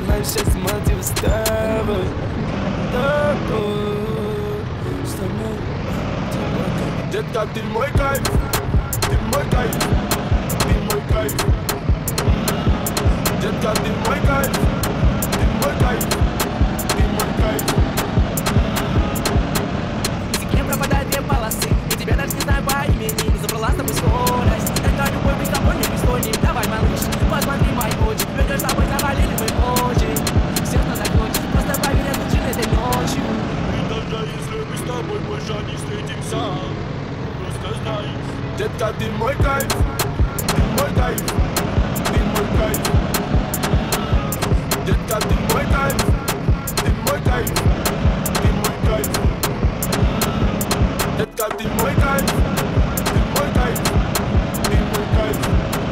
знаю счастье мотива с тобой. С тобой. Детка, ты мой кайф, ты мой кайф, ты мой кайф. Детка, ты мой кайф, ты мой кайф, ты мой кайф. Языке пропадают две полосы. Я тебя даже не знаю по имени. Забрала с тобой скорость. Это любовь быть с тобой не пристойней. Давай, малыш, посмотри мои очи. Ведь с тобой завалили мы очень. Сердце закончится, просто поверь, я случил этой ночью. И даже если мы с тобой больше не встретимся, просто знай, детка, ты мой кайф, ты мой кайф, ты мой кайф. Детка, ты мой кайф, ты мой кайф, ты мой кайф. Детка, ты мой кайф, ты мой кайф, ты мой кайф.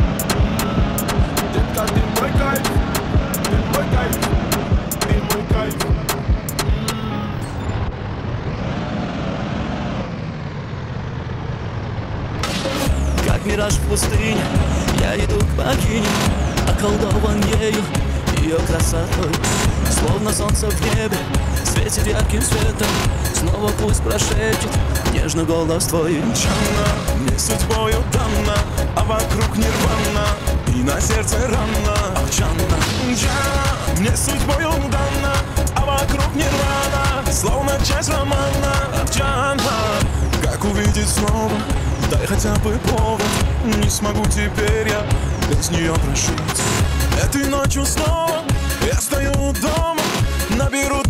Детка, ты мой кайф, ты мой кайф, ты мой кайф. Как мираж в пустыне, я иду к богине, околдован ею, ее красотой. Словно солнце в небе, светит ярким светом. Снова пусть прошепчет нежный голос твой. Джанна, мне судьбою дана, а вокруг нирвана, и на сердце рана. Джанна, Джанна, мне судьбою дана, а вокруг нирвана, словно часть романа. Джанна, как увидеть снова? Дай хотя бы повод. Не смогу теперь я без нее прожить. Этой ночью снова я стою дома, наберу